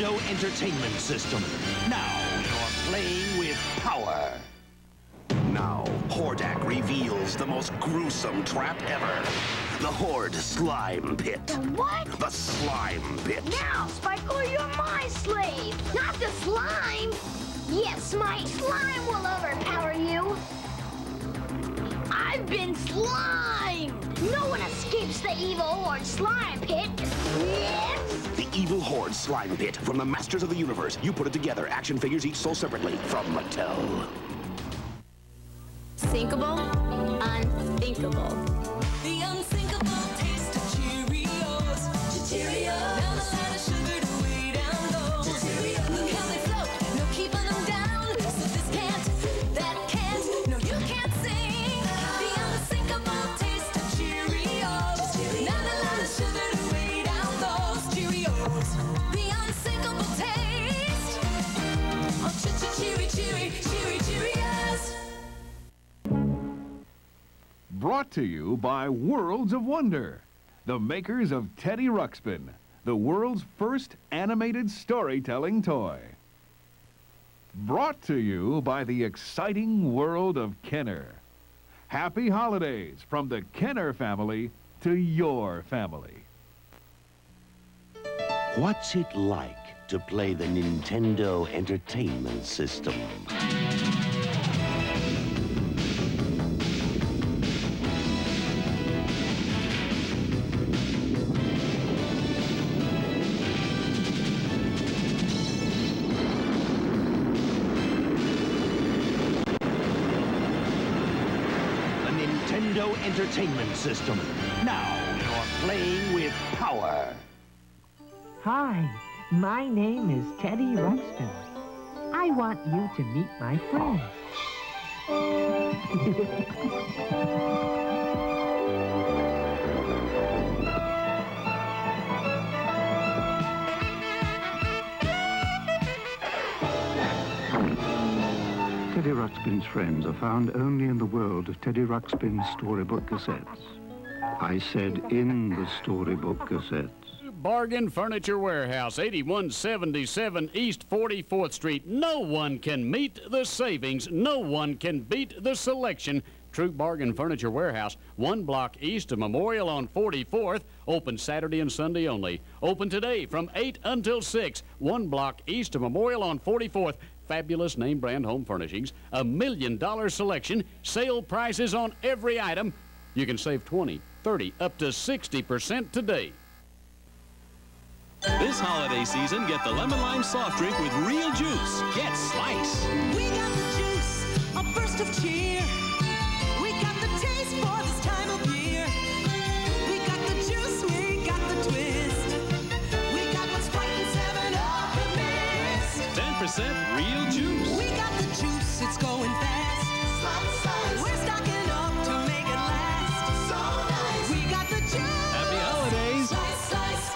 Nintendo Entertainment System. Now you're playing with power. Now, Hordak reveals the most gruesome trap ever. The Horde Slime Pit. The what? The Slime Pit. Now, Sparkle, you're my slave, not the slime. Yes, my slime will overpower you. I've been slimed. No one escapes the evil Horde Slime Pit. Yes. The evil Horde Slime Pit from the Masters of the Universe. You put it together. Action figures each sold separately from Mattel. Sinkable, unthinkable. The unsinkable taste of Cheerios. Cheerios. Not a lot of sugar to weigh down those. Cheerios. Look how they float, no keeping them down. So this can't, that can't, no you can't sing. The unsinkable taste of Cheerios. Not a lot of sugar to weigh down those. Cheerios. The unsinkable taste of Cheerios. Brought to you by Worlds of Wonder, the makers of Teddy Ruxpin, the world's first animated storytelling toy. Brought to you by the exciting world of Kenner. Happy holidays from the Kenner family to your family. What's it like to play the Nintendo Entertainment System? Nintendo Entertainment System. Now you're playing with power. Hi, my name is Teddy Ruxpin. I want you to meet my friends. Teddy Ruxpin's friends are found only in the world of Teddy Ruxpin's storybook cassettes. I said in the storybook cassettes. Bargain Furniture Warehouse, 8177 East 44th Street. No one can meet the savings. No one can beat the selection. True Bargain Furniture Warehouse, 1 block east of Memorial on 44th. Open Saturday and Sunday only. Open today from 8 until 6. 1 block east of Memorial on 44th. Fabulous name brand home furnishings, $1 million selection, sale prices on every item. You can save 20, 30, up to 60% today. This holiday season, get the lemon lime soft drink with real juice. Get Slice. We got the juice, a burst of cheer. We got the taste for this time of year. We got the juice, we got the twist. We got what's Sprite and 7-Up have missed. 10% real juice. We got the juice, it's going fast. Slice, slice. We're stocking up to make it last. So nice. We got the juice. Happy holidays. Slice, slice.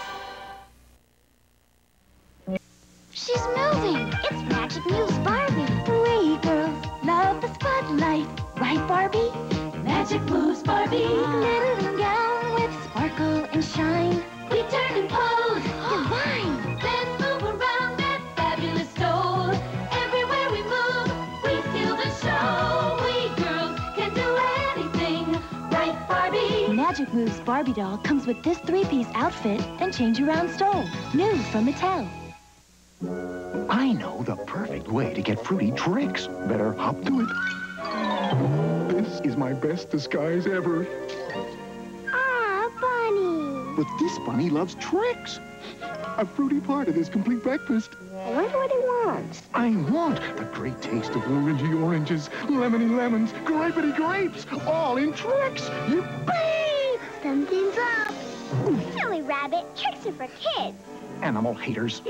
She's moving. It's Magic Muse Barbie. Hooray, girls. Love the spotlight. Right, Barbie? Magic Moves Barbie. Glitter gown with sparkle and shine. We turn and pose. Divine. Then move around that fabulous doll. Everywhere we move, we steal the show. We girls can do anything. Right, Barbie? Magic Moves Barbie doll comes with this 3-piece outfit and change-around stole. New from Mattel. I know the perfect way to get fruity tricks. Better hop to it. This is my best disguise ever. Ah, Bunny. But this bunny loves tricks. A fruity part of this complete breakfast. I wonder what he wants. I want the great taste of orangey oranges, lemony lemons, grapey grapes, all in tricks. Yippee! Something's up. Silly rabbit, tricks are for kids. Animal haters.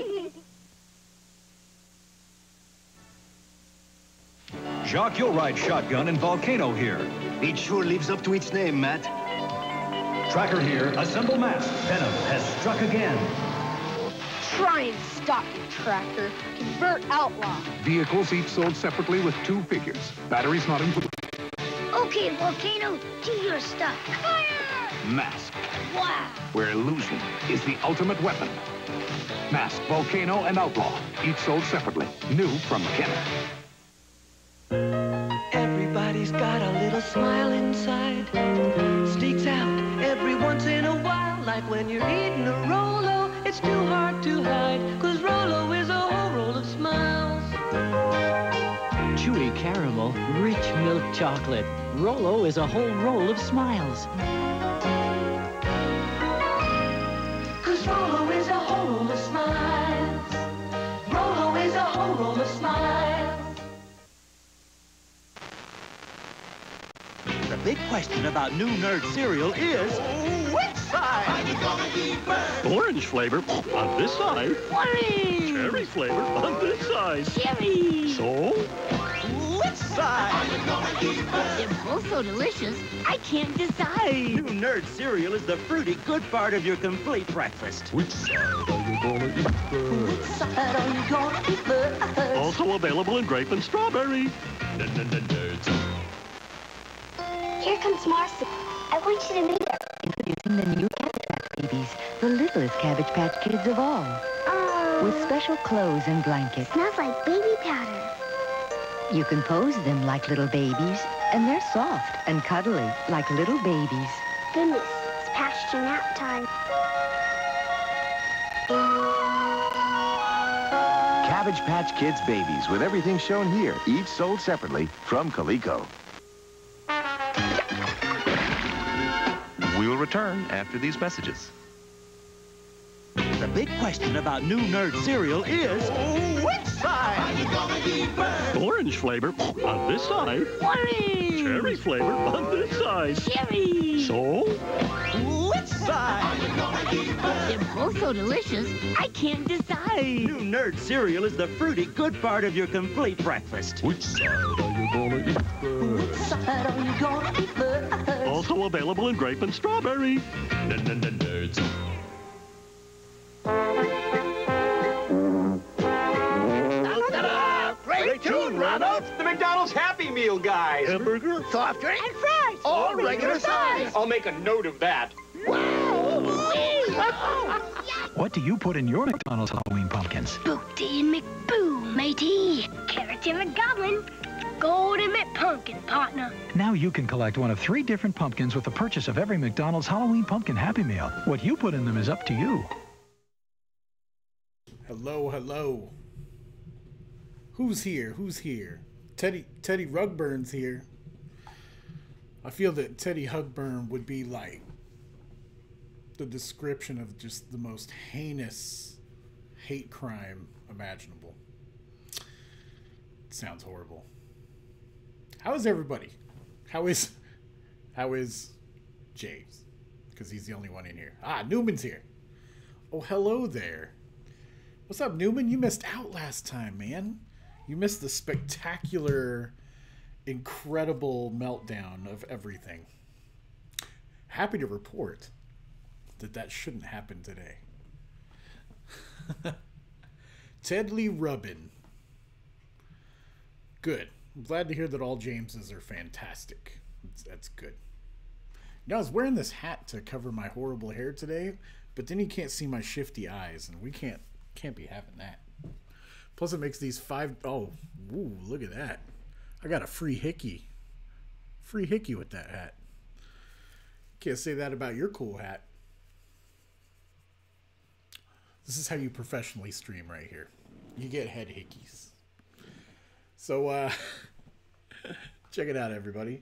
Jacques, you'll ride shotgun in Volcano here. It sure lives up to its name, Matt. Tracker here. Assemble mask. Venom has struck again. Try and stop me, Tracker. Convert outlaw. Vehicles each sold separately with 2 figures. Batteries not included. Oh, Okay, Volcano, do your stuff. Fire! Mask, Wow! where illusion is the ultimate weapon. Mask, Volcano, and Outlaw, each sold separately. New from Kenner. Everybody's got a little smile inside. Sneaks out every once in a while. Like when you're eating a Rolo, it's too hard to hide. 'Cause Rolo is a whole roll of smiles. Chewy caramel, rich milk chocolate. Rolo is a whole roll of smiles. 'Cause Rolo is a whole roll of smiles. Rolo is a whole roll of smiles. The big question about new nerd cereal is, which side? Are you gonna keep it? Orange flavor on this side. Orange! Cherry flavor on this side. Cherry! So? Which side? Are you gonna keep it? They're both so delicious, I can't decide. New nerd cereal is the fruity good part of your complete breakfast. Which side are you gonna eat first? Which side are you gonna eat first? Also available in grape and strawberry. Nerds. Here comes Marcy. I want you to meet her. Introducing the new Cabbage Patch Babies, the littlest Cabbage Patch Kids of all. Oh. With special clothes and blankets. Smells like baby powder. You can pose them like little babies, and they're soft and cuddly like little babies. Goodness, it's past your nap time. Cabbage Patch Kids Babies with everything shown here, each sold separately from Coleco. We'll return after these messages. The big question about new nerd cereal is, which side? Are you gonna keep it? Orange flavor on this side. Orange! Cherry flavor on this side. Cherry! So? Which side? Are you gonna keep it? They're both so delicious, I can't decide. New nerd cereal is the fruity good part of your complete breakfast. Which side are you gonna eat first? Which side are you gonna eat first? Also available in grape and strawberry. Nerds. Great tune, Ronald! The McDonald's Happy Meal, guys! Hamburger, soft drink, and fries! All regular size! I'll make a note of that. What do you put in your McDonald's Halloween pumpkins? Spookty and McBoo, matey. Carrots and McGoblin. Golden McPumpkin, partner. Now you can collect one of 3 different pumpkins with the purchase of every McDonald's Halloween Pumpkin Happy Meal. What you put in them is up to you. Hello, hello. Who's here? Who's here? Teddy Rugburn's here. I feel that Teddy Hugburn would be like the description of just the most heinous hate crime imaginable. It sounds horrible. How is everybody? How is James? Because he's the only one in here. Ah, Newman's here. Oh, hello there. What's up, Newman? You missed out last time, man. You missed the spectacular, incredible meltdown of everything. Happy to report that shouldn't happen today. Ted Lee Rubin. Good. I'm glad to hear that all Jameses are fantastic. That's good. You know, I was wearing this hat to cover my horrible hair today, but then you can't see my shifty eyes, and we can't be having that. Plus, it makes these 5... Oh, ooh, look at that. I got a free hickey. Free hickey with that hat. Can't say that about your cool hat. This is how you professionally stream right here. You get head hickeys. So, check it out, everybody.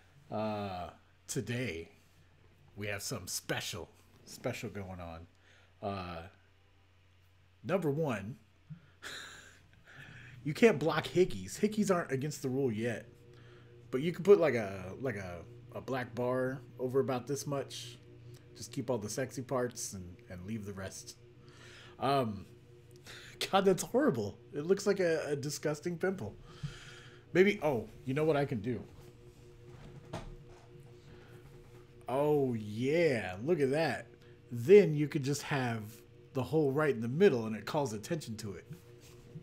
Today, we have something special going on. Number one, you can't block hickeys. Hickeys aren't against the rule yet, but you can put like a black bar over about this much. Just keep all the sexy parts and leave the rest. God, that's horrible. It looks like a disgusting pimple. Maybe, oh, you know what I can do? Oh, yeah, look at that. Then you could just have the hole right in the middle and it calls attention to it.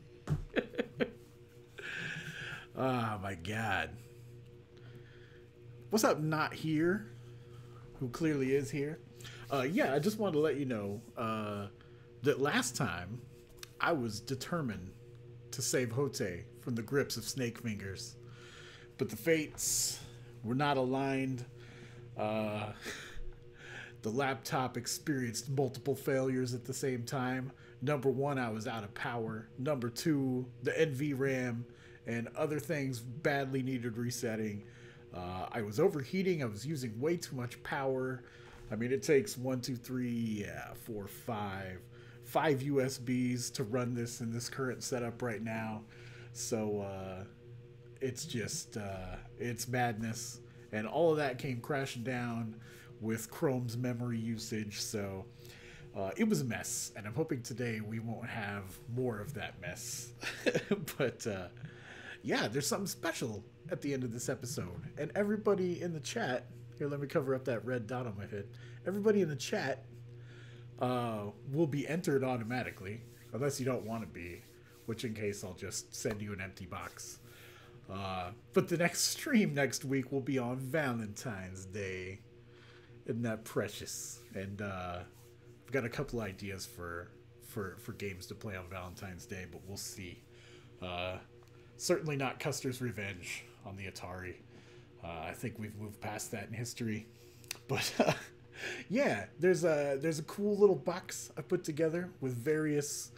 Oh, my God. What's up, not here? Who clearly is here. Yeah, I just wanted to let you know that last time I was determined to save Hote from the grips of Snake Fingers. But the fates were not aligned. The laptop experienced multiple failures at the same time. Number one, I was out of power. Number two, the NVRAM and other things badly needed resetting. I was overheating. I was using way too much power. I mean, it takes 5 USBs to run this in this current setup right now. So it's just, it's madness. And all of that came crashing down with Chrome's memory usage. So it was a mess. And I'm hoping today we won't have more of that mess. But yeah, there's something special at the end of this episode. And everybody in the chat, here, let me cover up that red dot on my head. Everybody in the chat will be entered automatically, unless you don't want to be, which in case I'll just send you an empty box. But the next stream next week will be on Valentine's Day. Isn't that precious? And I've got a couple ideas for games to play on Valentine's Day, but we'll see. Certainly not Custer's Revenge on the Atari. I think we've moved past that in history. But yeah, there's a cool little box I put together with various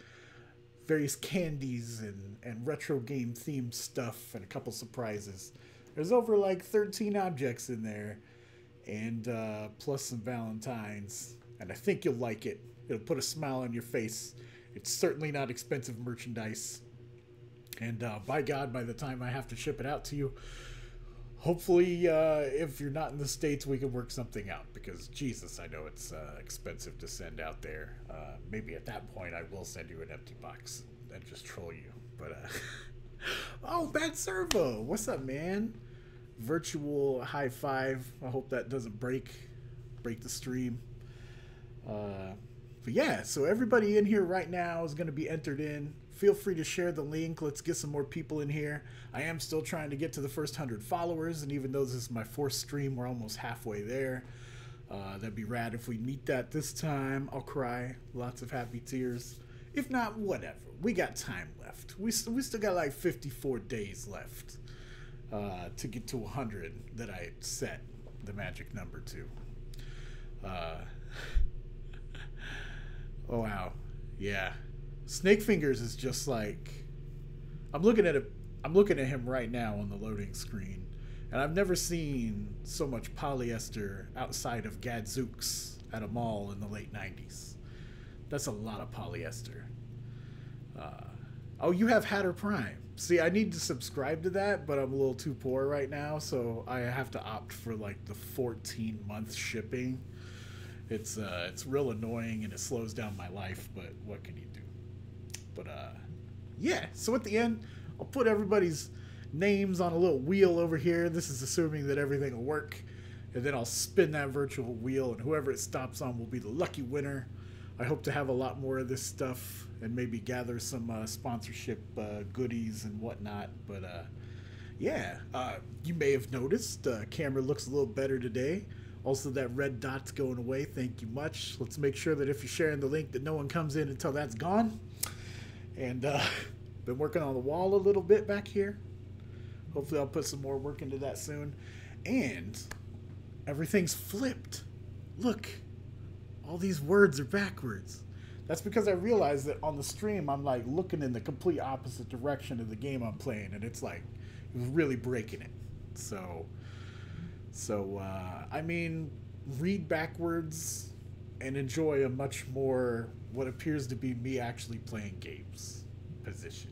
candies and retro game themed stuff and a couple surprises. There's over like 13 objects in there, and plus some Valentines. And I think you'll like it. It'll put a smile on your face. It's certainly not expensive merchandise. And by God, by the time I have to ship it out to you, hopefully, if you're not in the States, we can work something out. Because, Jesus, I know it's expensive to send out there. Maybe at that point, I will send you an empty box and just troll you. But, oh, Bad Servo! What's up, man? Virtual high five. I hope that doesn't break the stream. But yeah, so everybody in here right now is going to be entered in. Feel free to share the link. Let's get some more people in here. I am still trying to get to the first 100 followers, and even though this is my 4th stream, we're almost halfway there. That'd be rad if we meet that this time. I'll cry. Lots of happy tears. If not, whatever. We got time left. We still got like 54 days left to get to 100 that I set the magic number to. Oh, wow. Yeah. Snake Fingers is just like, I'm looking at him right now on the loading screen, and I've never seen so much polyester outside of Gadzooks at a mall in the late 90s. That's a lot of polyester. Oh, you have Hatter Prime. See, I need to subscribe to that, but I'm a little too poor right now, so I have to opt for like the 14-month shipping. It's real annoying and it slows down my life, but what can you do? But yeah, so at the end, I'll put everybody's names on a little wheel over here. This is assuming that everything will work. And then I'll spin that virtual wheel, and whoever it stops on will be the lucky winner. I hope to have a lot more of this stuff and maybe gather some sponsorship goodies and whatnot. But yeah, you may have noticed the camera looks a little better today. Also, that red dot's going away. Thank you much. Let's make sure that if you're sharing the link that no one comes in until that's gone. And been working on the wall a little bit back here. Hopefully I'll put some more work into that soon. And everything's flipped. Look, all these words are backwards. That's because I realized that on the stream I'm like looking in the complete opposite direction of the game I'm playing, and it's like it was really breaking it. So I mean, read backwards and enjoy a much more what appears to be me actually playing games position.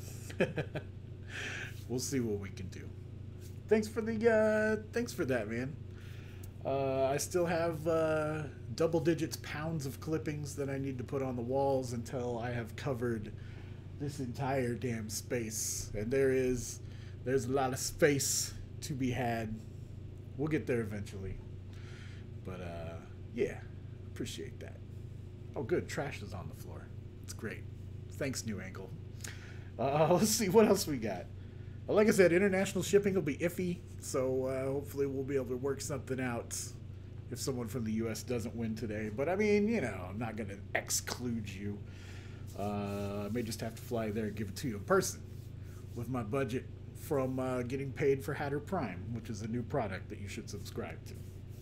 We'll see what we can do. Thanks for that, man. I still have double digits pounds of clippings that I need to put on the walls until I have covered this entire damn space. And there's a lot of space to be had. We'll get there eventually. But yeah, appreciate that. Oh good, trash is on the floor. It's great. Thanks, New Angle. Let's see what else we got. Like I said, international shipping will be iffy So hopefully we'll be able to work something out if someone from the U.S. doesn't win today. But I mean, you know, I'm not going to exclude you. I may just have to fly there and give it to you in person with my budget from getting paid for Hatter Prime, which is a new product that you should subscribe to.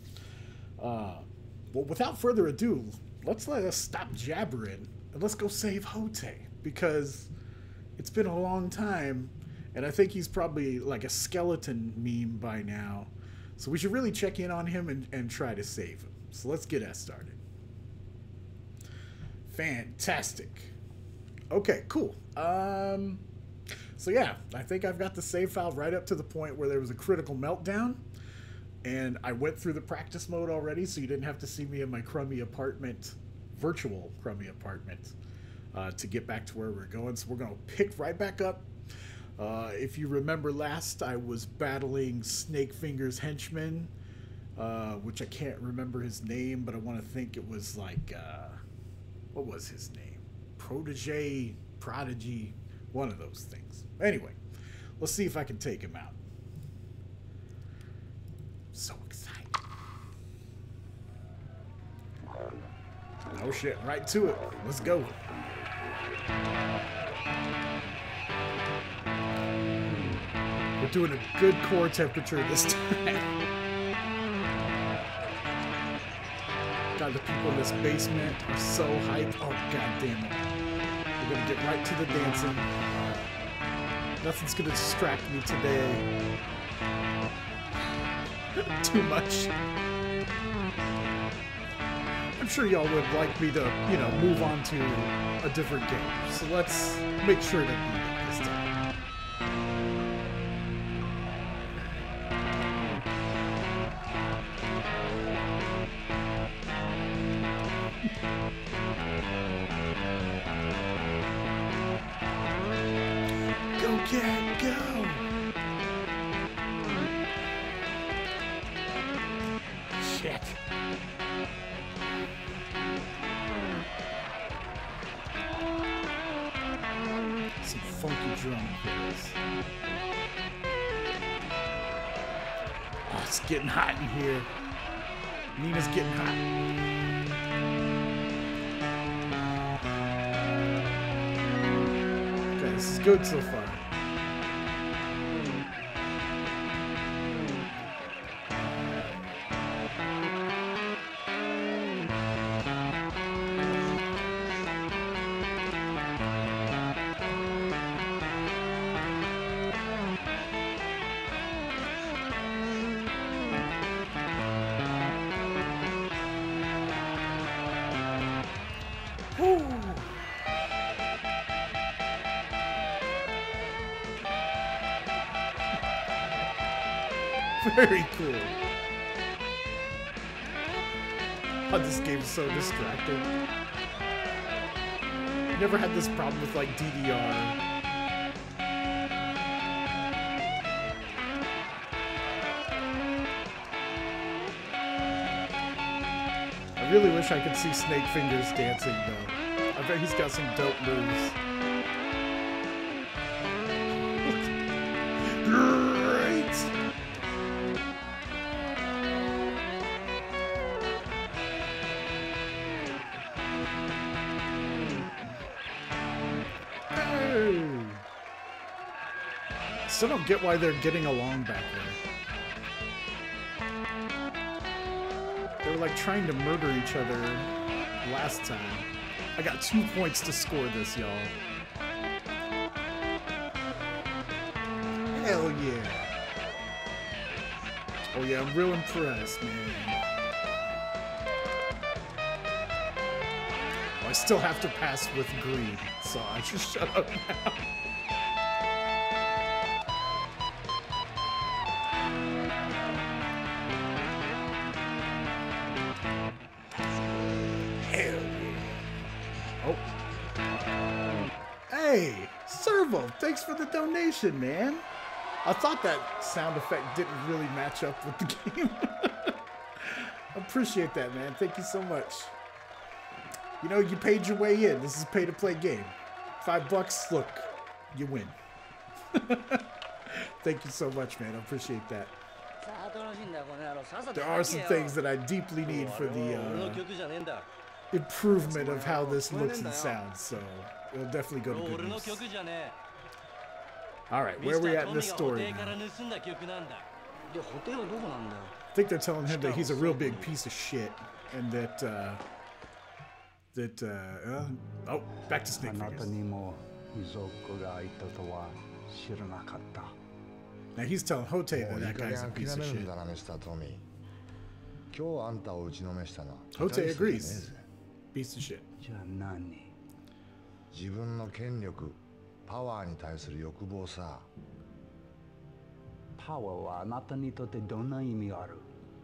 Well, without further ado, let's let us stop jabbering and let's go save Hotei, because it's been a long time, and I think he's probably like a skeleton meme by now. So we should really check in on him and try to save him. So let's get that started. Fantastic. Okay, cool. So yeah, I think I've got the save file right up to the point where there was a critical meltdown. And I went through the practice mode already, so you didn't have to see me in my crummy apartment, virtual crummy apartment, to get back to where we're going. So we're going to pick right back up. If you remember last, I was battling Snake Fingers' henchman, which I can't remember his name, but I want to think it was like, what was his name? Prodigy, one of those things. Anyway, let's see if I can take him out. So excited. Oh shit, right to it. Let's go. We're doing a good core temperature this time. God, the people in this basement are so hyped. Oh, god damn it. We're gonna get right to the dancing. Nothing's gonna distract me today. Too much. I'm sure y'all would like me to, you know, move on to a different game. So let's make sure to do that this time. Go, cat, go! Shit. Some funky drum hits. Oh, it's getting hot in here. Nina's getting hot. Okay, this is good so far. Very cool. Oh, this game is so distracting. Never had this problem with like DDR. I really wish I could see Snake Fingers dancing though. I bet he's got some dope moves. Still don't get why they're getting along back there. They were like trying to murder each other last time. I got 2 points to score this, y'all. Hell yeah. Oh yeah, I'm real impressed, man. Oh, I still have to pass with green, so I just shut up now. Hey, Servo, thanks for the donation, man. I thought that sound effect didn't really match up with the game. Appreciate that, man. Thank you so much. You know, you paid your way in. This is a pay-to-play game. $5, look, you win. Thank you so much, man. I appreciate that. There are some things that I deeply need for the improvement of how this looks and sounds, so it'll definitely go to good use. Alright, where are we at in this story now? I think they're telling him that he's a real big piece of shit, and that, oh, back to Snake Fingers. Now he's telling Hotei that that guy's a piece of shit. Hotei agrees. Piece of shit. 自分の権力、パワーに対する欲望さ。 パワーはあなたにとってどんな意味がある？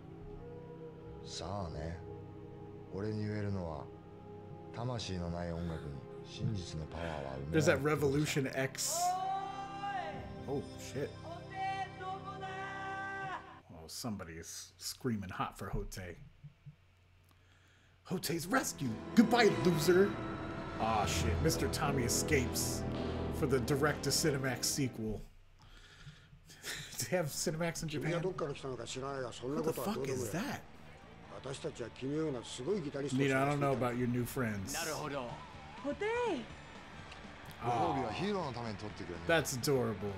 さあね。俺に言えるのは、魂のない音楽に真実のパワーは生め There's that Revolution X. Oh shit. Oh, somebody is screaming hot for Hotei. Hotei's rescue. Goodbye, loser. Aw, shit. Mr. Tommy escapes for the direct-to-Cinemax sequel. Do they have Cinemax in Japan? What the fuck is that? Nina, I don't know about your new friends. Oh, that's adorable.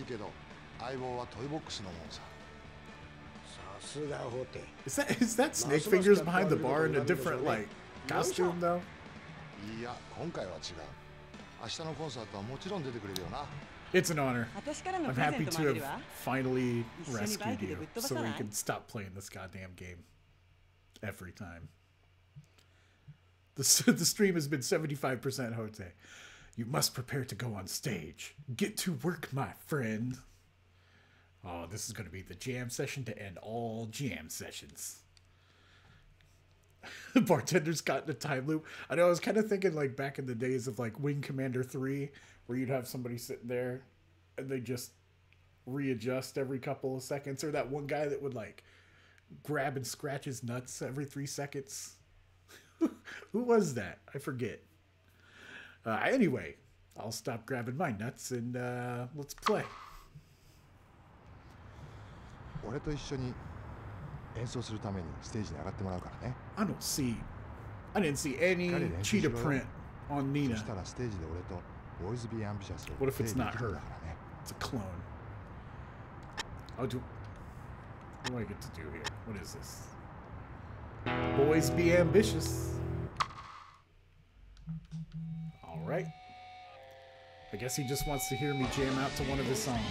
Is that Snake Fingers behind the bar in a different, like, costume, though? It's an honor. I'm happy to have finally rescued you so we can stop playing this goddamn game every time. The stream has been 75% Hotei. You must prepare to go on stage. Get to work, my friend. Oh, this is going to be the jam session to end all jam sessions. The bartender's got in a time loop. I know, I was kind of thinking like back in the days of like Wing Commander 3, where you'd have somebody sitting there and they just readjust every couple of seconds. Or that one guy that would like grab and scratch his nuts every 3 seconds. Who was that? I forget. Anyway, I'll stop grabbing my nuts and let's play. I didn't see any cheetah print on Nina. What if it's not her? It's a clone. What do I get to do here? What is this? Boys be ambitious. Alright. I guess he just wants to hear me jam out to one of his songs.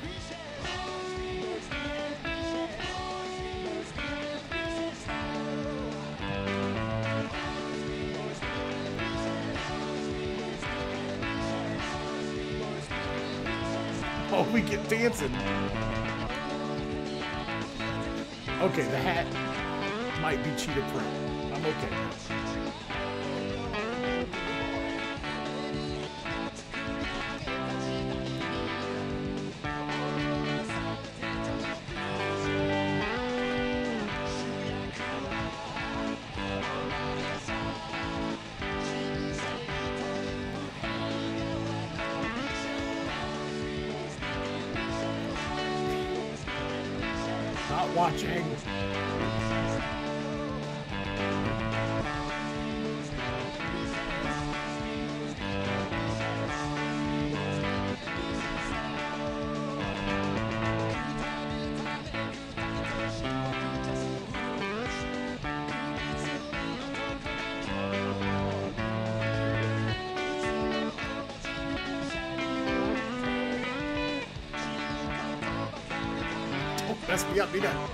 Oh, we get dancing. Okay, the hat might be cheetah print. I'm okay. Watching. Oh, best be up, be done.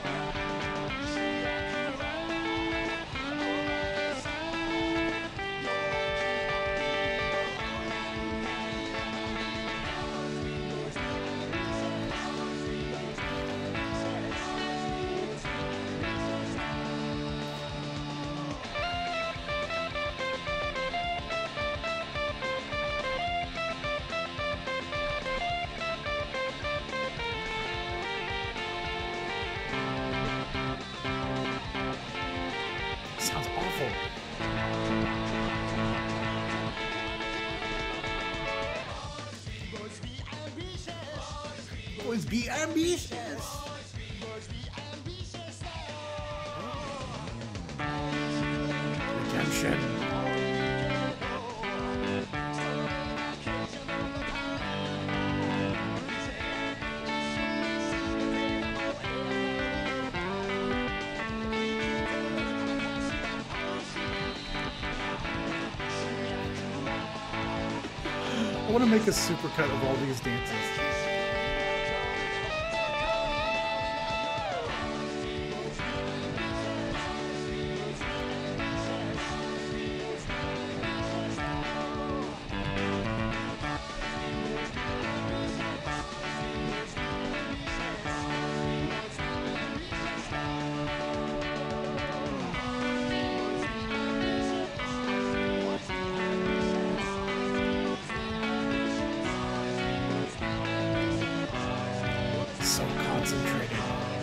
Sounds awful. Boys be ambitious. Action! I want to make a supercut of all these dances. So concentrated.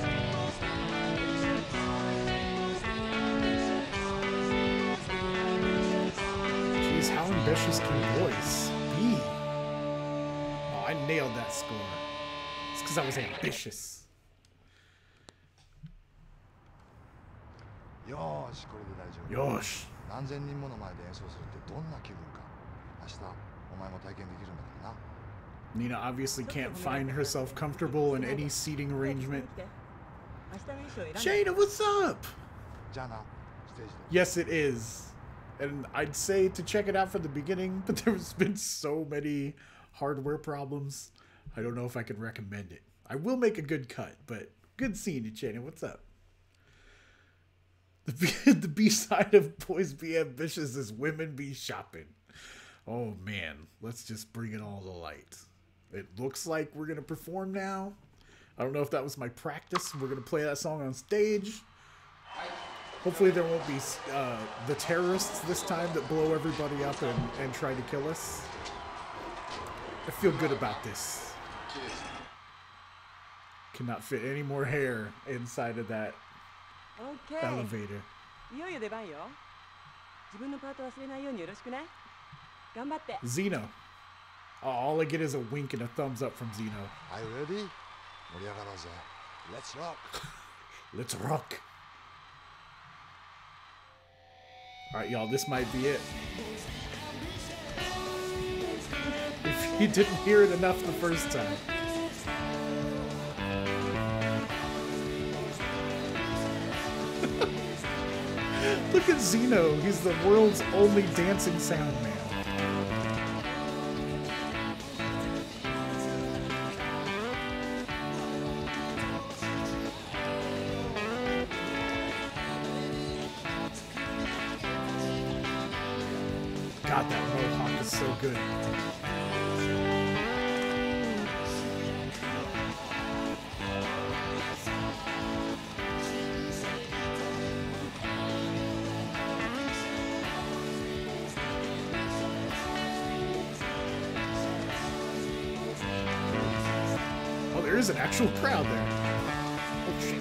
Jeez, how ambitious can a voice be? Oh, I nailed that score. It's because I was ambitious. よーし、これで大丈夫。 よーし。 何千人もの前で演奏するってどんな気分か。明日お前も体験できるんだからな。 Nina obviously can't find herself comfortable in any seating arrangement. Shayna, what's up? Yes, it is. And I'd say to check it out from the beginning, but there's been so many hardware problems. I don't know if I could recommend it. I will make a good cut, but good seeing you, Shayna. What's up? The B-side of Boys Be Ambitious is Women Be Shopping. Oh, man. Let's just bring it all to light. It looks like we're going to perform now. I don't know if that was my practice. We're going to play that song on stage. Hopefully there won't be the terrorists this time that blow everybody up and try to kill us. I feel good about this. Cannot fit any more hair inside of that elevator. Zeno. Oh, all I get is a wink and a thumbs up from Zeno. Are you ready? Let's rock. Let's rock. Alright, y'all, this might be it. If you didn't hear it enough the first time. Look at Zeno. He's the world's only dancing sound man. God, that mohawk is so good. Oh, there is an actual crowd there. Oh, shit.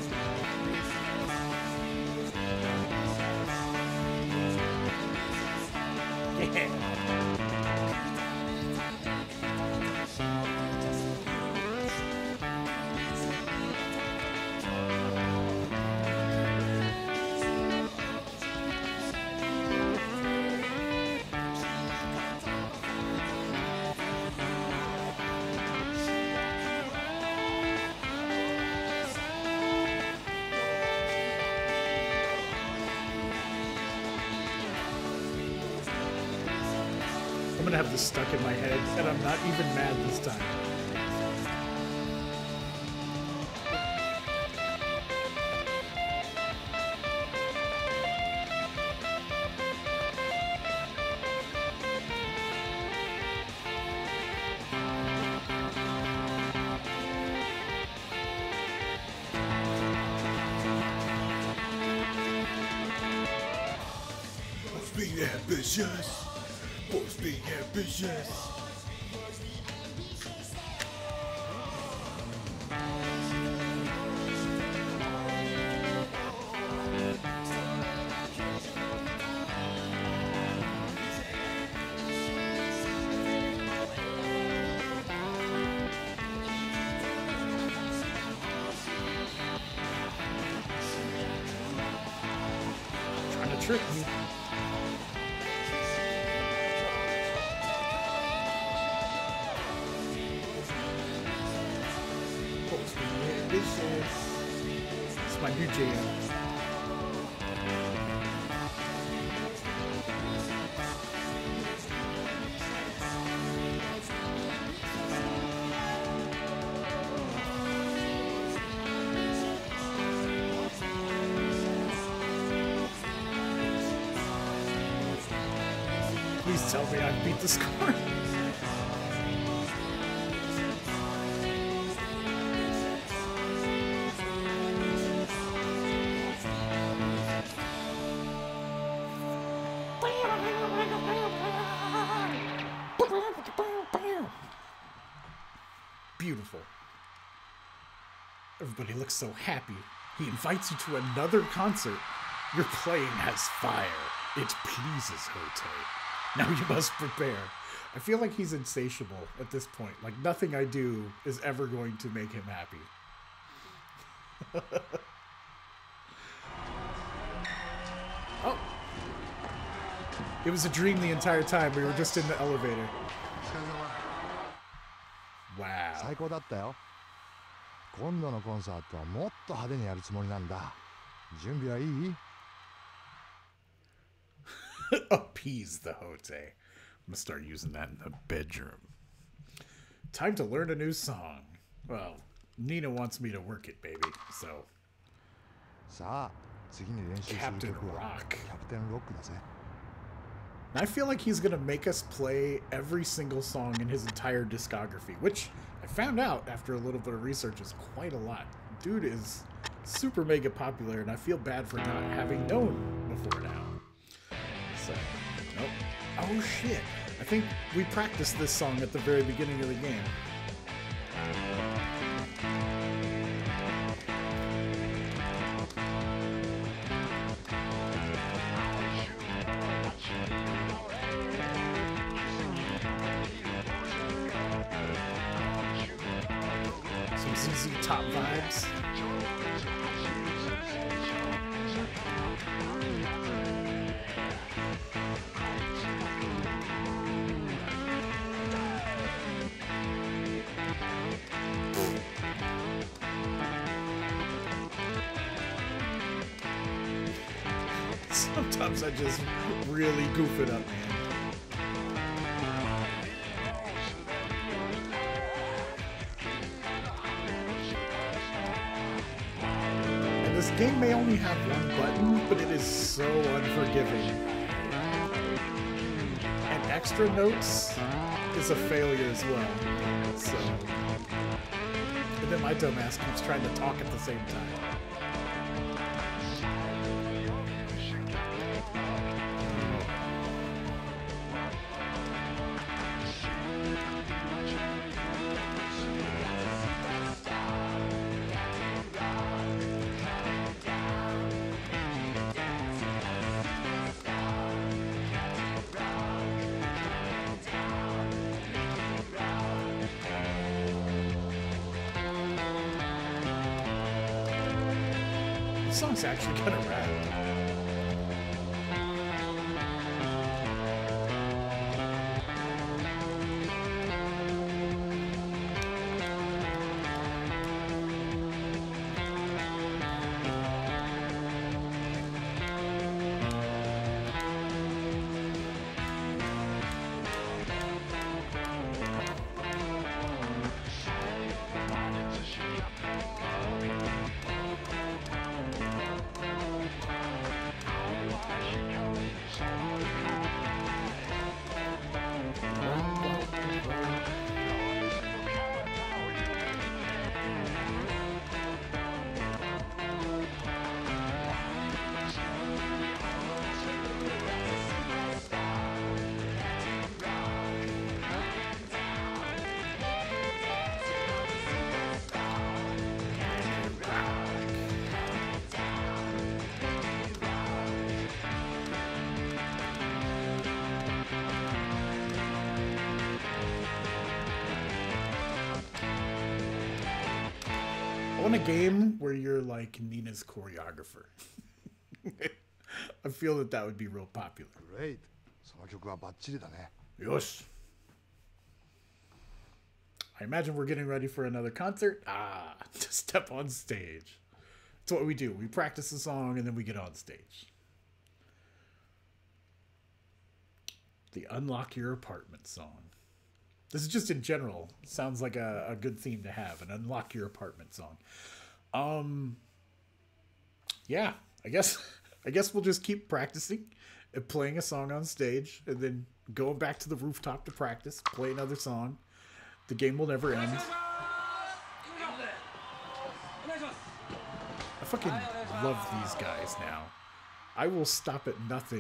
Yeah. I'm gonna have this stuck in my head, and I'm not even mad this time. Let's be ambitious. Boys be ambitious. Trying to trick me. WJM. Please tell me I beat the score. Beautiful. Everybody looks so happy. He invites you to another concert. Your playing has fire. It pleases Hote. Now you must prepare. I feel like he's insatiable at this point. Like nothing I do is ever going to make him happy. Oh. It was a dream the entire time. We were just in the elevator. Wow. 最高だったよ。今度のコンサートはもっと派手にやるつもりなんだ。準備はいい？ Appease the Hote. I'm gonna start using that in the bedroom. Time to learn a new song. Well, Nina wants me to work it, baby. So. さあ、次に練習する曲はキャプテンロックだぜ。 I feel like he's gonna make us play every single song in his entire discography, which I found out after a little bit of research is quite a lot. Dude is super mega popular, and I feel bad for not having known before now. So, nope. Oh shit! I think we practiced this song at the very beginning of the game. Some ZZ Top vibes. Sometimes I just really goof it up, man. And this game may only have one button, but it is so unforgiving. And extra notes is a failure as well. So, and then my dumbass keeps trying to talk at the same time. This song's actually kind of rad. I want a game where you're like Nina's choreographer. I feel that would be real popular. Great. その曲はバッチリだね。 Yosh. I imagine we're getting ready for another concert. To step on stage. It's what we do. We practice the song and then we get on stage. The Unlock Your Apartment song. This is just in general. Sounds like a good theme to have. An Unlock Your Apartment song. Yeah, I guess we'll just keep practicing and playing a song on stage and then going back to the rooftop to practice, play another song. The game will never end. I fucking love these guys now. I will stop at nothing.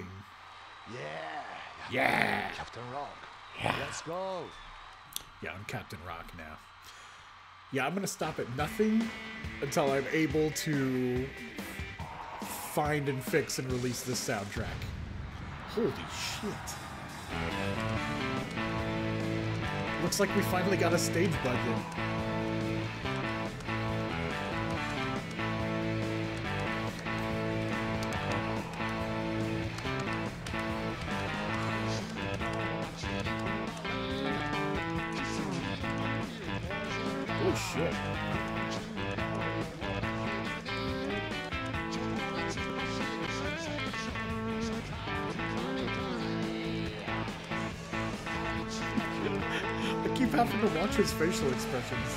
Yeah. Captain Rock. Yeah. Let's go. Yeah, I'm Captain Rock now. Yeah, I'm gonna stop at nothing until I'm able to find and fix and release this soundtrack. Holy shit. Looks like we finally got a stage budget. Oh shit. I keep having to watch his facial expressions.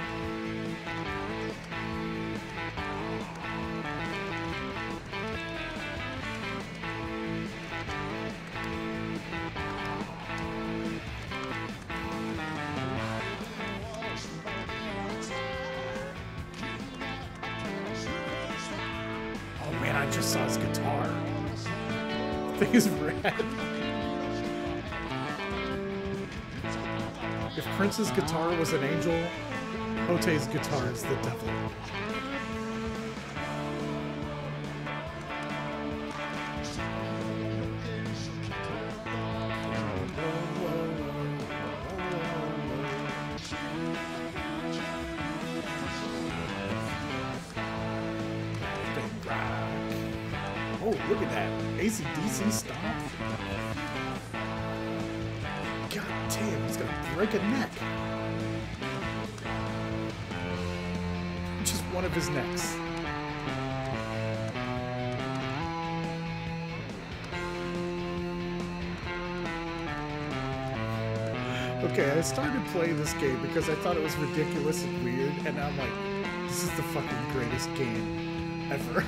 Oh man, I just saw his guitar. The thing is rad. If Prince's guitar was an angel, Hote's guitar is the devil. Oh, look at that. AC/DC stomp. God damn, he's gonna break a neck. Just one of his necks. Okay, I started playing this game because I thought it was ridiculous and weird, and now I'm like, this is the fucking greatest game ever.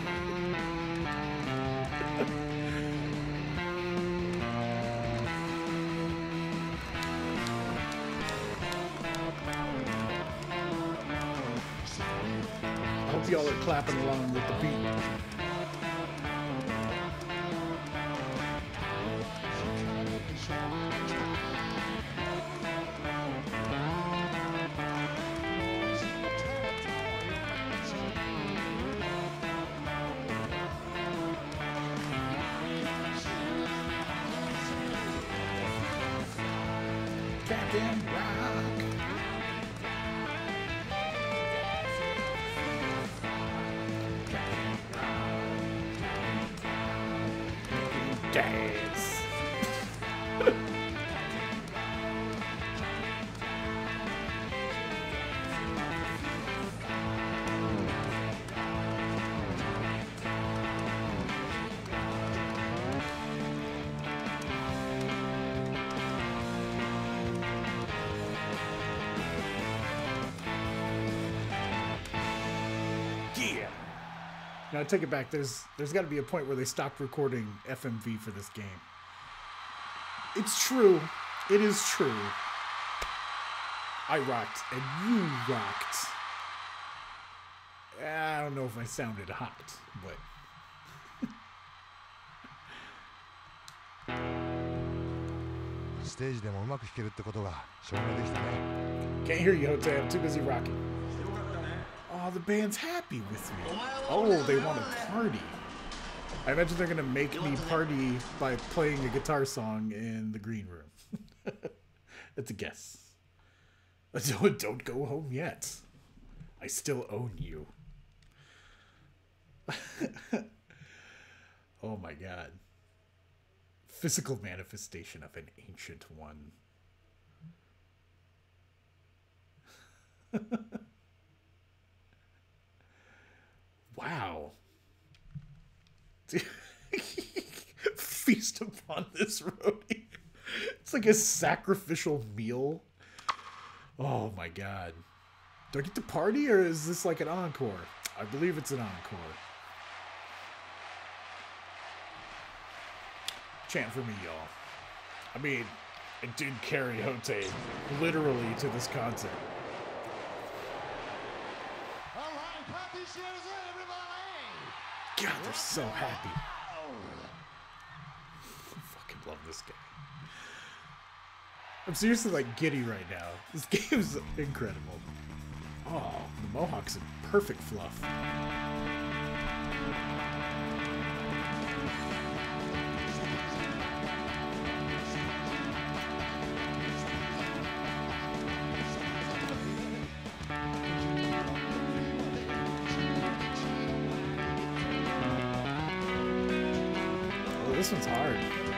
I hope y'all are clapping along with the beat. Captain Rock. Dance. Yeah. Now I take it back. There's got to be a point where they stopped recording FMV for this game. It's true. It is true. I rocked and you rocked. I don't know if I sounded hot, but Stage でもうまく弾けるってことが証明できたね。 Can't hear you, Hote. I'm too busy rocking. Oh, the band's happy with me. Oh, they want to party. I imagine they're gonna make me party by playing a guitar song in the green room. That's a guess. Don't go home yet. I still own you. Oh my god. Physical manifestation of an ancient one. Wow. Feast upon this roadie. It's like a sacrificial meal. Oh my god. Do I get to party or is this like an encore? I believe it's an encore. Chant for me, y'all. I mean, I did carry Hote literally to this concert. God, they're so happy. I fucking love this game. I'm seriously like giddy right now. This game's incredible. Oh, the Mohawk's in perfect fluff. Oh, this one's hard.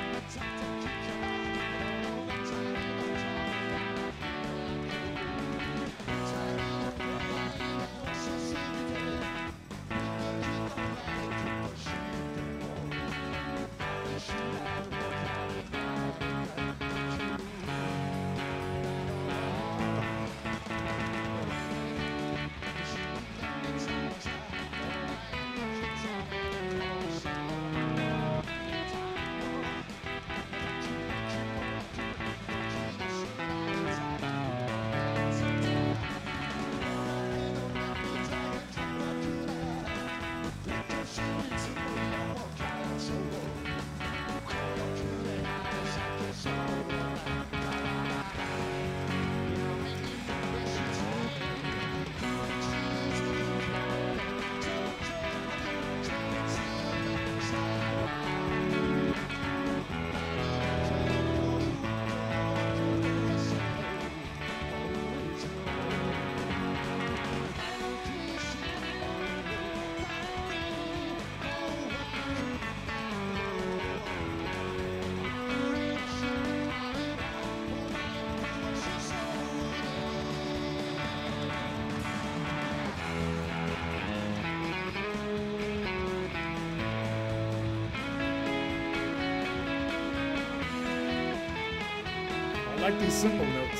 I like these simple notes.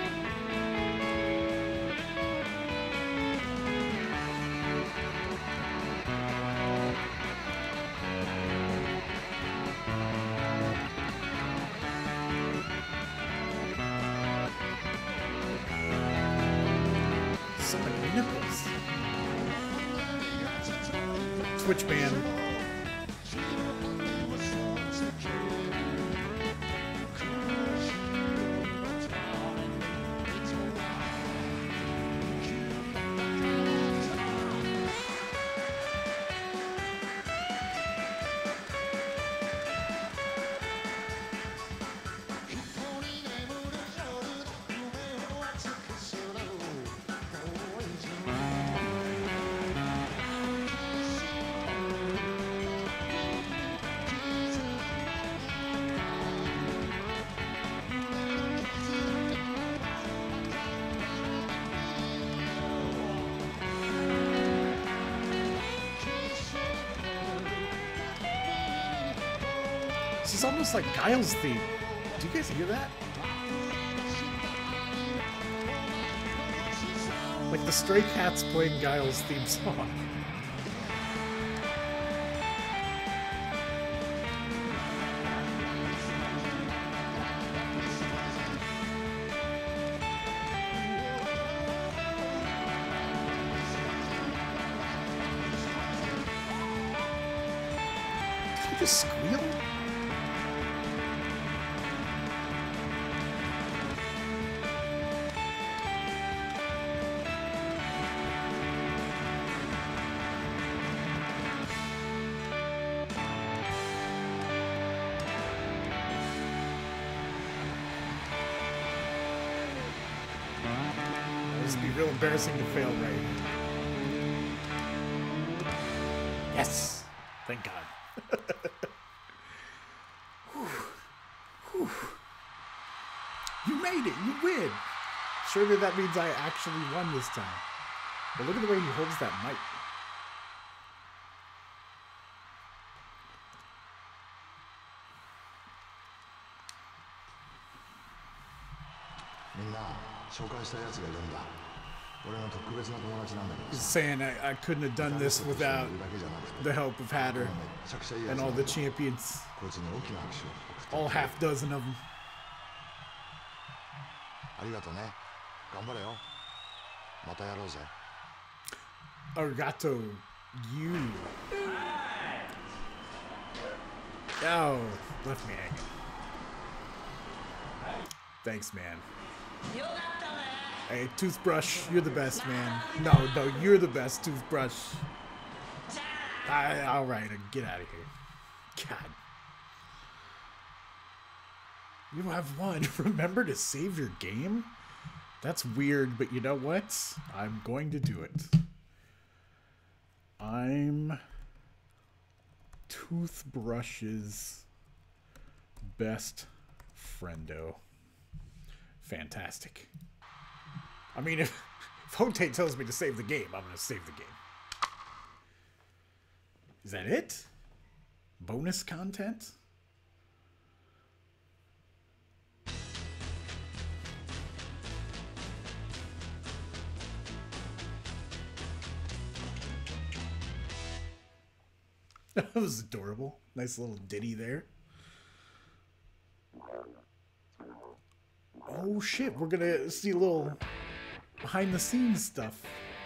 So many nipples. Twitch man. This is almost like Guile's theme. Do you guys hear that? Like the Stray Cats playing Guile's theme song. Did he just squeal? This would be real embarrassing to fail right. Yes! Thank God. Whew. Whew. You made it! You win! Surely that means I actually won this time. But look at the way he holds that mic. He's saying I couldn't have done this without the help of Hatter and all the champions. All half dozen of them. Arigato, you. Oh, left me hanging. Thanks, man. Hey, Toothbrush, you're the best, man. No, you're the best, Toothbrush. Alright, get out of here. God. You have won. Remember to save your game? That's weird, but you know what? I'm going to do it. I'm Toothbrush's best friendo. Fantastic. I mean, if Hote tells me to save the game, I'm going to save the game. Is that it? Bonus content? That was adorable. Nice little ditty there. Oh shit, we're gonna see a little behind the scenes stuff.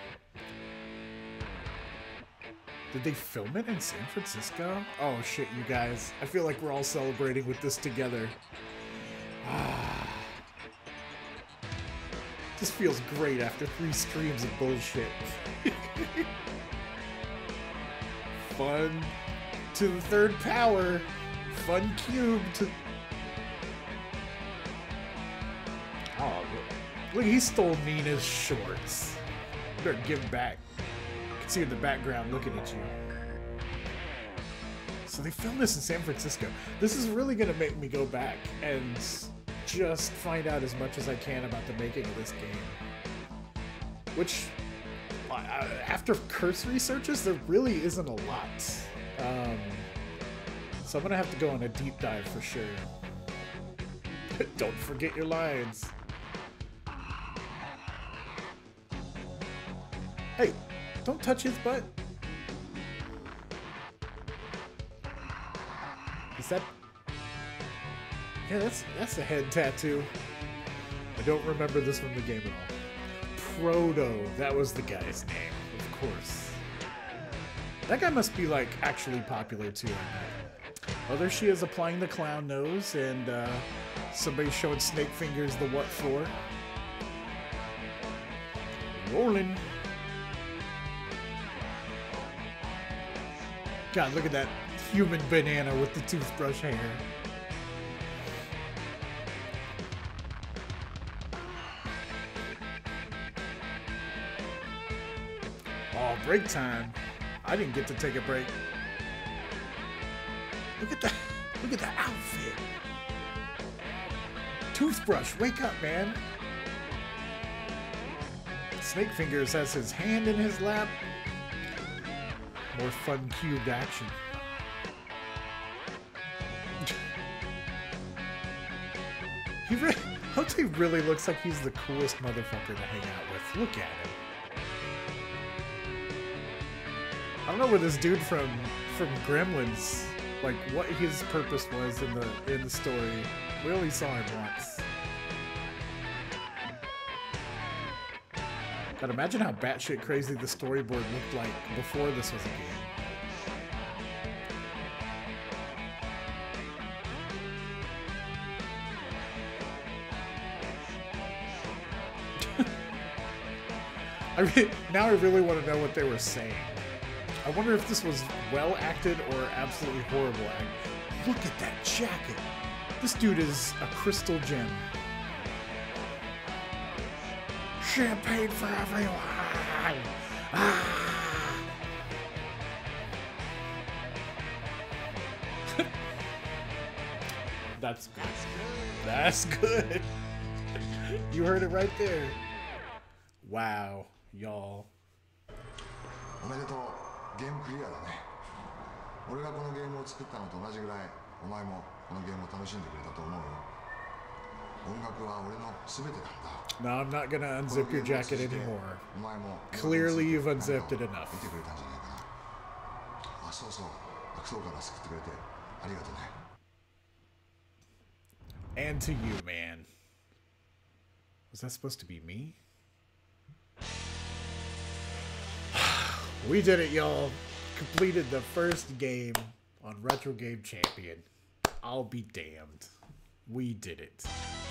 Did they film it in San Francisco? Oh shit, you guys. I feel like we're all celebrating with this together. This feels great after 3 streams of bullshit. Fun to the 3rd power. Fun cubed. Oh, look, he stole Nina's shorts. Better give him back. You can see in the background looking at you. So they filmed this in San Francisco. This is really going to make me go back and just find out as much as I can about the making of this game. Which, after cursory searches, there really isn't a lot. So I'm going to have to go on a deep dive for sure. Don't forget your lines. Hey, don't touch his butt. Is that... Yeah, that's a head tattoo. I don't remember this from the game at all. Proto, that was the guy's name, of course. That guy must be, like, actually popular, too. Oh, there she is applying the clown nose, and somebody showing Snake Fingers the what for. Rolling. God, look at that human banana with the toothbrush hair. Oh, break time. I didn't get to take a break. Look at that. Look at that outfit. Toothbrush, wake up, man. Snake Fingers has his hand in his lap. More fun cubed action. Hote really looks like he's the coolest motherfucker to hang out with. Look at him. I don't know where this dude from Gremlins, like what his purpose was in the story. We only saw him once. God, imagine how batshit crazy the storyboard looked like before this was a game. Now I really want to know what they were saying. I wonder if this was well acted or absolutely horrible acting. Look at that jacket. This dude is a crystal gem. Champagne for everyone! Ah. That's good. That's good. You heard it right there. Wow, y'all. おめでとう。ゲームクリアだね。俺がこのゲームを作ったのと同じぐらい、お前もこのゲームを楽しんでくれたと思うよ。 No, I'm not gonna unzip your jacket anymore. Clearly you've unzipped it enough. And to you, man. Was that supposed to be me? We did it, y'all. Completed the first game on Retro Game Champion. I'll be damned. We did it.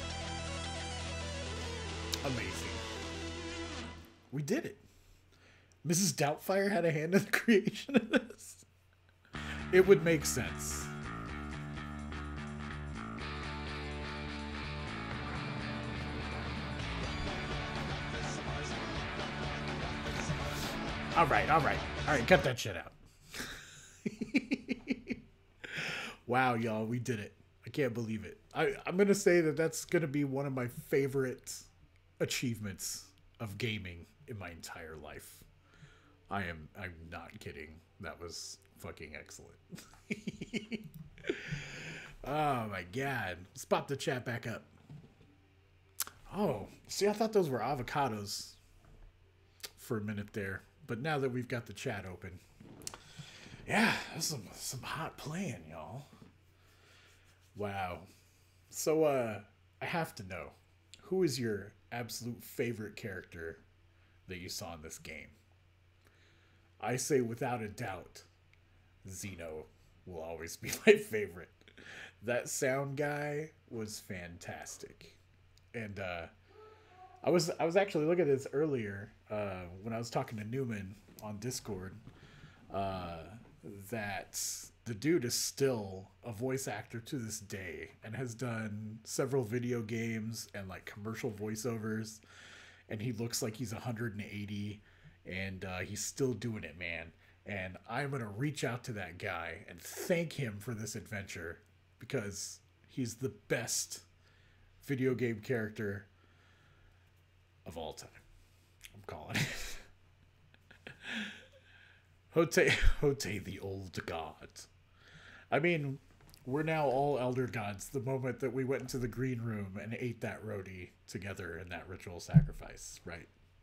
Amazing. We did it. Mrs. Doubtfire had a hand in the creation of this. It would make sense. All right, cut that shit out. Wow, y'all, we did it. I can't believe it. I'm going to say that that's going to be one of my favorite achievements of gaming in my entire life. I'm not kidding. That was fucking excellent. Oh my god. Let's pop the chat back up. Oh, see, I thought those were avocados for a minute there. But now that we've got the chat open. Yeah, that's some hot playing, y'all. Wow. So, I have to know, who is your absolute favorite character that you saw in this game? I say without a doubt, Xeno will always be my favorite. That sound guy was fantastic. And I was actually looking at this earlier when I was talking to Newman on Discord, that the dude is still a voice actor to this day and has done several video games and like commercial voiceovers, and he looks like he's 180, and he's still doing it, man. And I'm gonna reach out to that guy and thank him for this adventure, because he's the best video game character of all time. I'm calling it. Hote the old god. I mean, we're now all elder gods the moment that we went into the green room and ate that roti together in that ritual sacrifice, right?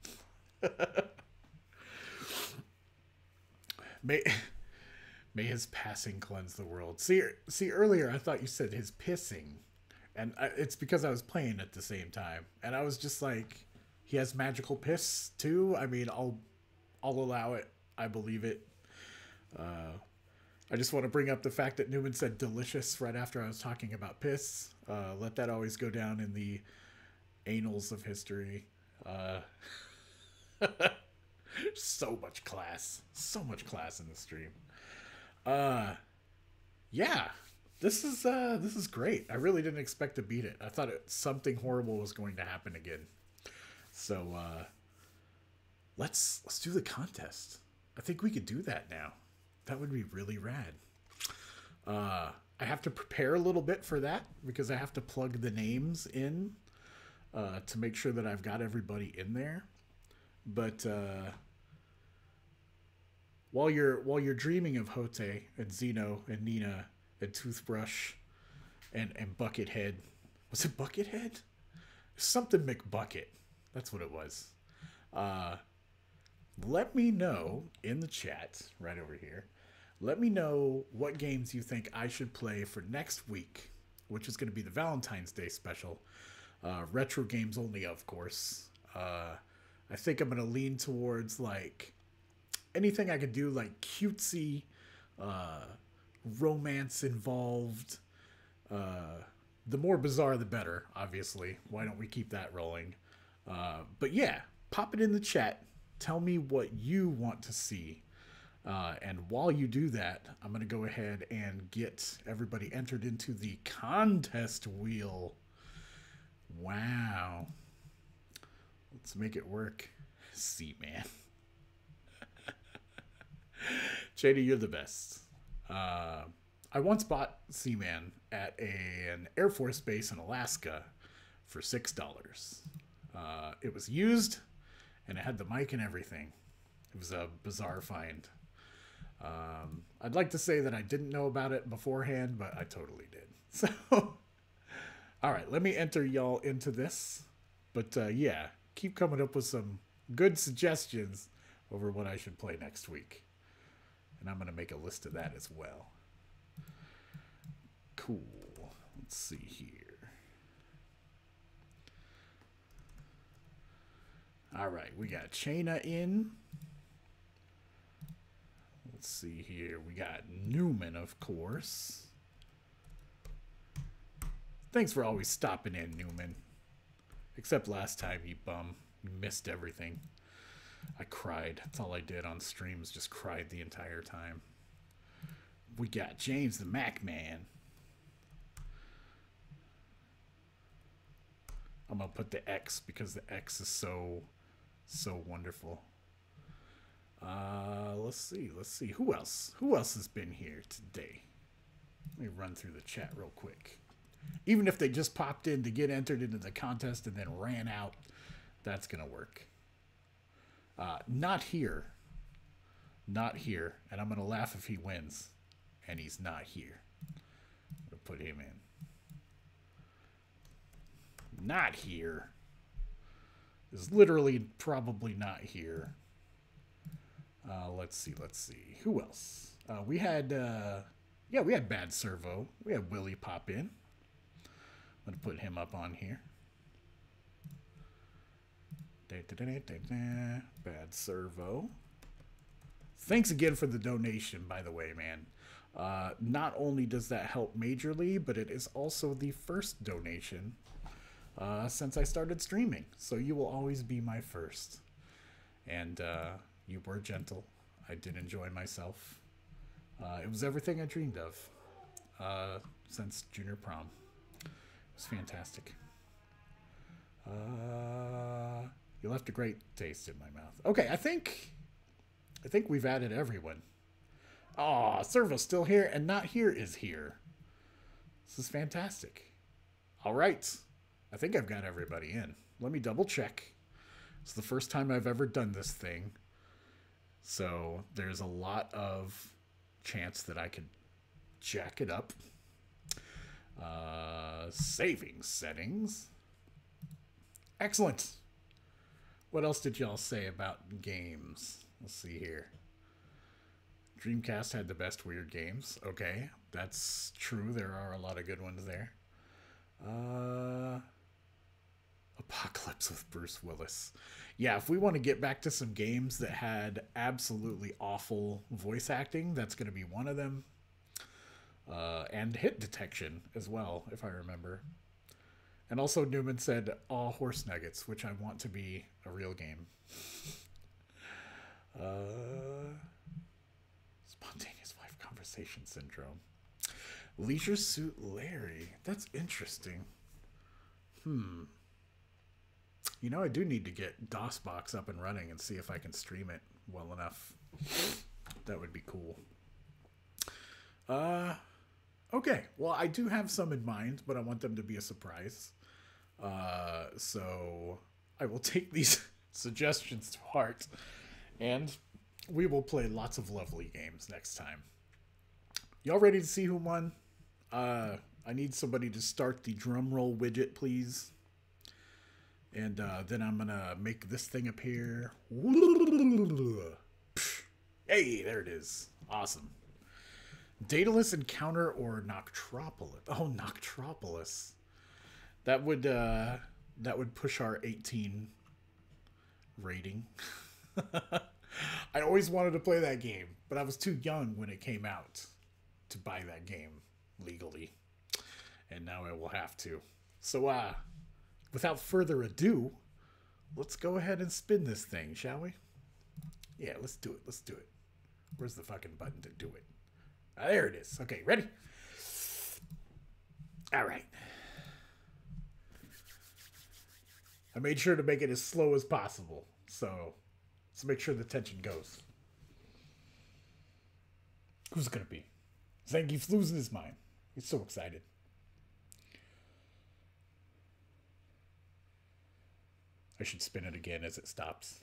May his passing cleanse the world. See, earlier I thought you said his pissing, and it's because I was playing at the same time, and I was just like, he has magical piss too. I mean, I'll allow it. I believe it. I just want to bring up the fact that Newman said delicious right after I was talking about piss. Let that always go down in the annals of history. So much class in the stream. Yeah, this is great. I really didn't expect to beat it. I thought something horrible was going to happen again. So let's do the contest. I think we could do that now. That would be really rad. I have to prepare a little bit for that because I have to plug the names in to make sure that I've got everybody in there. But while you're dreaming of Hote and Xeno and Nina and Toothbrush and Buckethead, was it Buckethead? Something McBucket. That's what it was. Let me know in the chat right over here. Let me know what games you think I should play for next week, which is going to be the Valentine's Day special. Retro games only, of course. I think I'm going to lean towards like anything I could do, like cutesy, romance involved. The more bizarre, the better, obviously. Why don't we keep that rolling? But yeah, pop it in the chat. Tell me what you want to see. And while you do that, I'm going to go ahead and get everybody entered into the contest wheel. Wow. Let's make it work. Seaman. JD, you're the best. I once bought Seaman at an Air Force base in Alaska for $6. It was used, and it had the mic and everything. It was a bizarre find. I'd like to say that I didn't know about it beforehand, but I totally did. So, All right, let me enter y'all into this. But yeah, keep coming up with some good suggestions over what I should play next week. And I'm going to make a list of that as well. Cool. Let's see here. All right, we got Chaina in. Let's see here. We got Newman, of course. Thanks for always stopping in, Newman. Except last time, you bum. You missed everything. I cried. That's all I did on streams. Just cried the entire time. We got James the Mac Man. I'm going to put the X because the X is so wonderful. Let's see. Who else has been here today? Let me run through the chat real quick. Even if they just popped in to get entered into the contest and then ran out, that's going to work. Not here. Not here. And I'm going to laugh if he wins. And he's not here. I'm going to put him in. Not here. Is literally probably not here. Let's see. Who else? We had Bad Servo. We had Willie pop in. I'm going to put him up on here. Bad Servo. Thanks again for the donation, by the way, man. Not only does that help majorly, but it is also the first donation since I started streaming. So you will always be my first. And you were gentle. I did enjoy myself. It was everything I dreamed of since junior prom. It was fantastic. You left a great taste in my mouth. Okay, I think we've added everyone. Oh, Servo's still here, and not here is here. This is fantastic. All right. I think I've got everybody in. Let me double check. It's the first time I've ever done this thing. So there's a lot of chance that I could jack it up. Saving settings. Excellent. What else did y'all say about games? Let's see here. Dreamcast had the best weird games. Okay, that's true. There are a lot of good ones there. Apocalypse with Bruce Willis. Yeah, if we want to get back to some games that had absolutely awful voice acting, that's going to be one of them. And hit detection as well, if I remember. And also Newman said, "All horse nuggets," which I want to be a real game. Spontaneous wife conversation syndrome. Leisure Suit Larry. That's interesting. You know, I do need to get DOSBox up and running and see if I can stream it well enough. That would be cool. Okay. Well, I do have some in mind, but I want them to be a surprise. So I will take these suggestions to heart, and we will play lots of lovely games next time. Y'all ready to see who won? I need somebody to start the drum roll widget, please. And then I'm going to make this thing appear. Hey, there it is. Awesome. Daedalus Encounter or Noctropolis? Oh, Noctropolis. That would push our 18 rating. I always wanted to play that game, but I was too young when it came out to buy that game legally. And now I will have to. So, without further ado, let's go ahead and spin this thing, shall we? Yeah, let's do it. Let's do it. Where's the fucking button to do it? There it is. Okay, ready? All right. I made sure to make it as slow as possible. So, let's make sure the tension goes. Who's it going to be? Zangief's losing his mind. He's so excited. I should spin it again as it stops.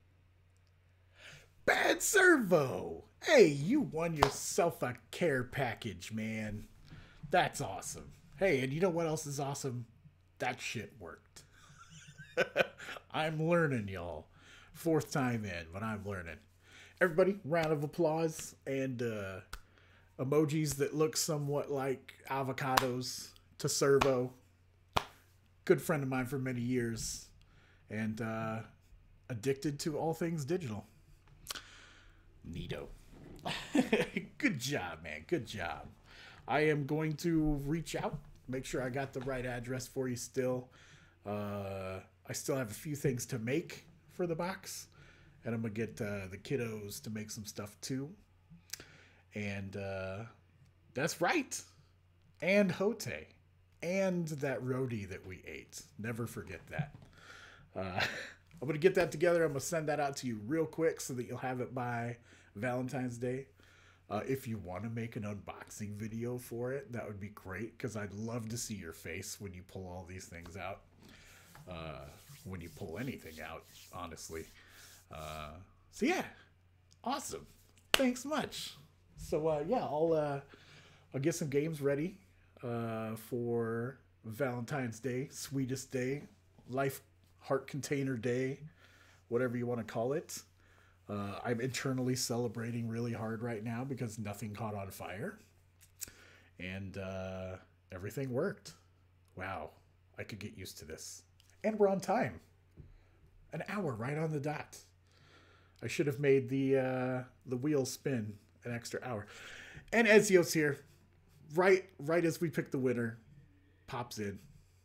Bad Servo! Hey, you won yourself a care package, man. That's awesome. Hey, and you know what else is awesome? That shit worked. I'm learning, y'all. 4th time in, but I'm learning. Everybody, round of applause and emojis that look somewhat like avocados to Servo. Good friend of mine for many years. And addicted to all things digital. Neato. Good job, man. Good job. I am going to reach out, make sure I got the right address for you still. I still have a few things to make for the box, and I'm going to get the kiddos to make some stuff too. And that's right. And Hote. And that roadie that we ate. Never forget that. I'm going to get that together. I'm going to send that out to you real quick so that you'll have it by Valentine's Day. If you want to make an unboxing video for it, that would be great, because I'd love to see your face when you pull all these things out. When you pull anything out, honestly. So yeah, awesome. Thanks much. So yeah, I'll get some games ready for Valentine's Day, Sweetest Day, Life Heart Container Day, whatever you want to call it. I'm internally celebrating really hard right now because nothing caught on fire. And everything worked. Wow. I could get used to this. And we're on time. An hour right on the dot. I should have made the wheel spin an extra hour. And Ezio's here. Right as we pick the winner. Pops in.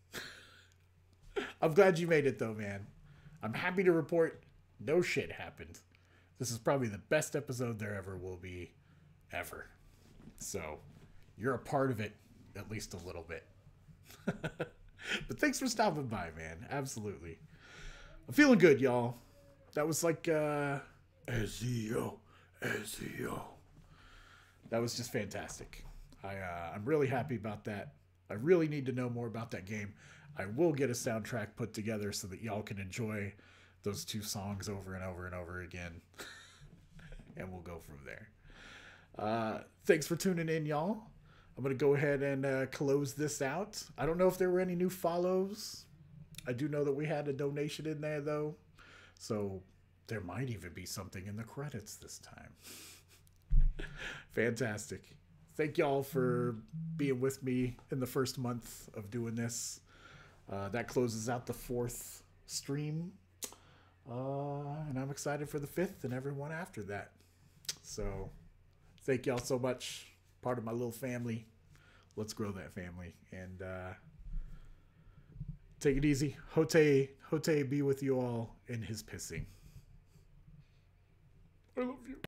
I'm glad you made it though, man. I'm happy to report no shit happened. This is probably the best episode there ever will be, ever. So, you're a part of it, at least a little bit. But thanks for stopping by, man. Absolutely. I'm feeling good, y'all. That was like, Ezio. That was just fantastic. I'm really happy about that. I really need to know more about that game. I will get a soundtrack put together so that y'all can enjoy those 2 songs over and over and over again. And we'll go from there. Thanks for tuning in, y'all. I'm going to go ahead and close this out. I don't know if there were any new follows. I do know that we had a donation in there, though. So there might even be something in the credits this time. Fantastic. Thank y'all for being with me in the first month of doing this. That closes out the 4th stream. And I'm excited for the 5th and everyone after that. So thank y'all so much. Part of my little family. Let's grow that family. And take it easy. Hote be with you all in his pissing. I love you.